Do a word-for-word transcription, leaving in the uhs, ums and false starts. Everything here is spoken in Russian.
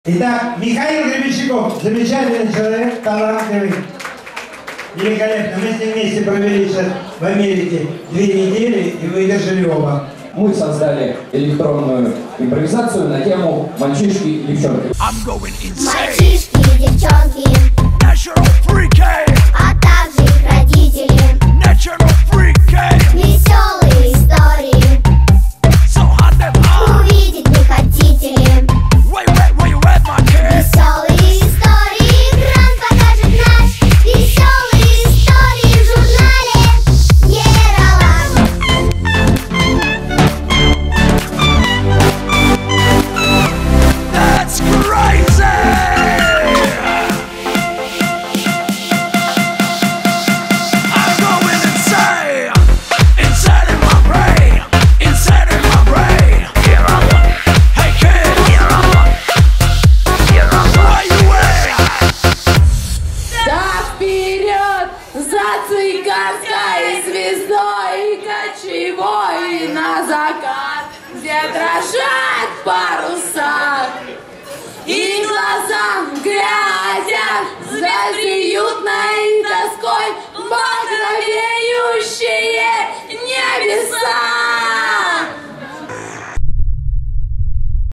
Итак, Михаил Гребенщиков, замечательный человек, талантливый, великолепно. Мы с ним вместе провели сейчас в Америке две недели и выдержали оба. Мы создали электронную импровизацию на тему «Мальчишки и девчонки». Мальчишки и девчонки, а также их родители, веселые истории, увидеть не хотите ли? Веселые истории экран покажет наш, веселые истории в журнале Ералаш. That's crazy! I'm going insane, insane in my brain, insane in my brain. Hey kid, where you at? Да вперед за цыганской звездой и кочевой на закат, где дрожат паруса и глаза глядя за уютной тоской багровеющие небеса.